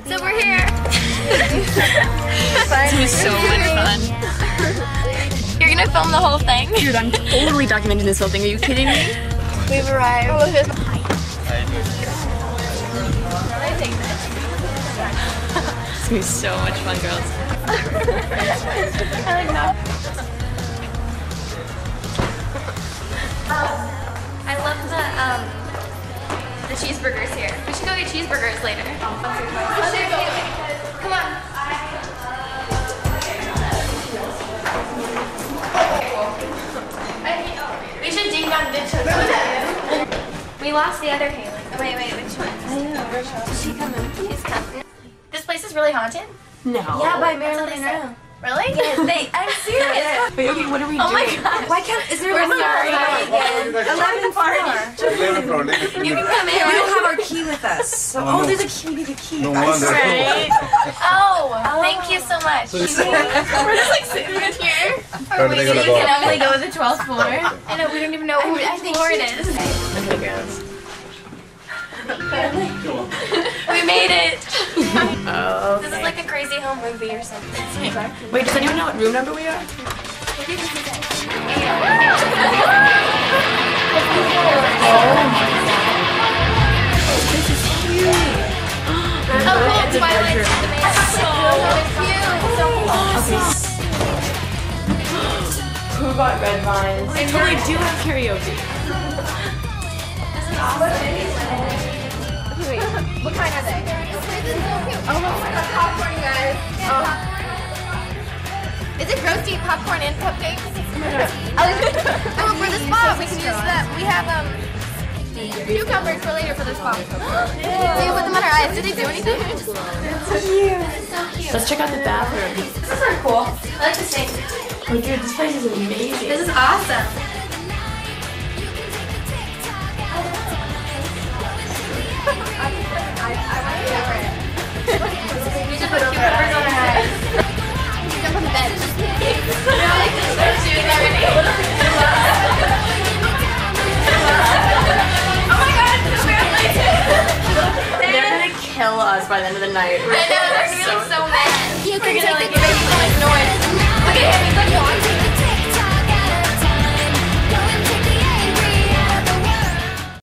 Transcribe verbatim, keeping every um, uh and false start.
So we're here. This was so much fun. You're gonna film the whole thing? Dude, I'm totally documenting this whole thing. Are you kidding me? We've arrived. Oh, look at this. It's gonna be so much fun, girls. I like that. I love the um the cheeseburgers here. We should go get cheeseburgers later. Come on. We should ding dong ditch her. We lost the other Haley. Oh, wait, wait, which one? I know. Is she coming? She's coming. This place is really haunted? No. Yeah, by Marilyn Monroe. Really? Yes, they, I'm serious. Wait, okay, what are we oh doing? Oh my god. Why can't, is there We're a sorry. eleven floor? eleven floor. You can come in. We don't have our key with us. So, Oh, oh, no. there's a key. We need a key. No guys. wonder. Right? Oh, thank you so much. So it's- We're just like sitting in here. Where are they gonna We go? can only go to the twelfth floor. I know, we don't even know who I think floor it is. Okay, girls. We made it. Oh, This is like a crazy home movie or something. wait, does anyone know what room number we are? Oh, cool. Twilight's the main. So cute. So awesome. Who got red vines? They totally do have karaoke. This is awesome. Wait, what kind are they? Oh, popcorn, you guys. Oh. Is it gross to eat popcorn and cupcakes? Oh, for the spa, we can use that. We have um cucumbers for later for the spa. We can put them on our eyes. Did they do anything? So cute. So cute. Let's check out the bathroom. This is really cool. I like the sink. Oh, dude, this place is amazing. This is awesome. We should put cucumbers on our eyes. Jump on the bed. We're all like just start shooting already. Oh my god, apparently. They're gonna kill us by the end of the night. I know, they're gonna be like so mad. We're gonna like make so much noise. Look at him, he's like watching